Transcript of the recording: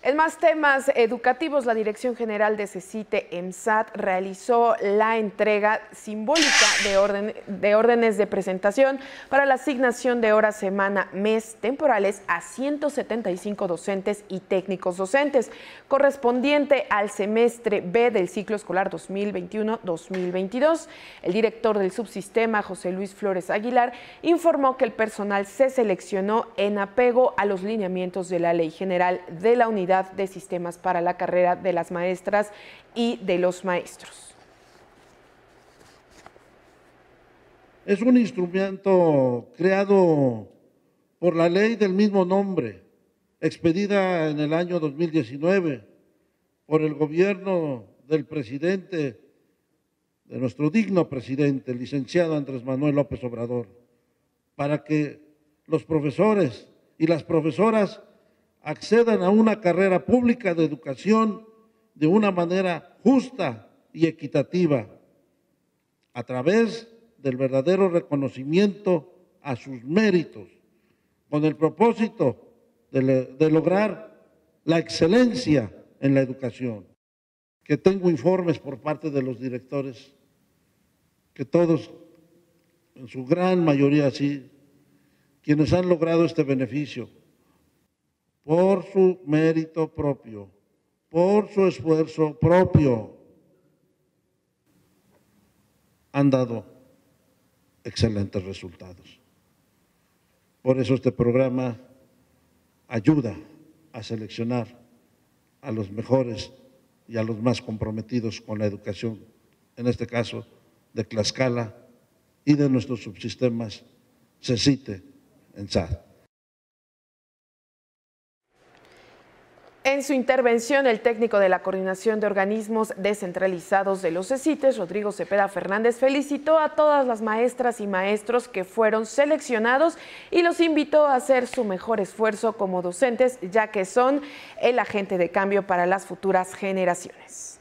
En más temas educativos, la Dirección General de CECITE EMSAT realizó la entrega simbólica de órdenes de presentación para la asignación de horas semana mes temporales a 175 docentes y técnicos docentes, correspondiente al semestre B del ciclo escolar 2021-2022. El director del subsistema, José Luis Flores Aguilar, informó que el personal se seleccionó en apego a los lineamientos de la Ley General de la Unidad de Sistemas para la carrera de las maestras y de los maestros. Es un instrumento creado por la ley del mismo nombre, expedida en el año 2019 por el gobierno del presidente, de nuestro digno presidente, el licenciado Andrés Manuel López Obrador, para que los profesores y las profesoras accedan a una carrera pública de educación de una manera justa y equitativa, a través del verdadero reconocimiento a sus méritos, con el propósito de lograr la excelencia en la educación. Que tengo informes por parte de los directores, que todos, en su gran mayoría sí, quienes han logrado este beneficio, por su mérito propio, por su esfuerzo propio, han dado excelentes resultados. Por eso este programa ayuda a seleccionar a los mejores y a los más comprometidos con la educación, en este caso de Tlaxcala y de nuestros subsistemas CECITE, EMSAT. En su intervención, el técnico de la Coordinación de Organismos Descentralizados de los CECITES, Rodrigo Cepeda Fernández, felicitó a todas las maestras y maestros que fueron seleccionados y los invitó a hacer su mejor esfuerzo como docentes, ya que son el agente de cambio para las futuras generaciones.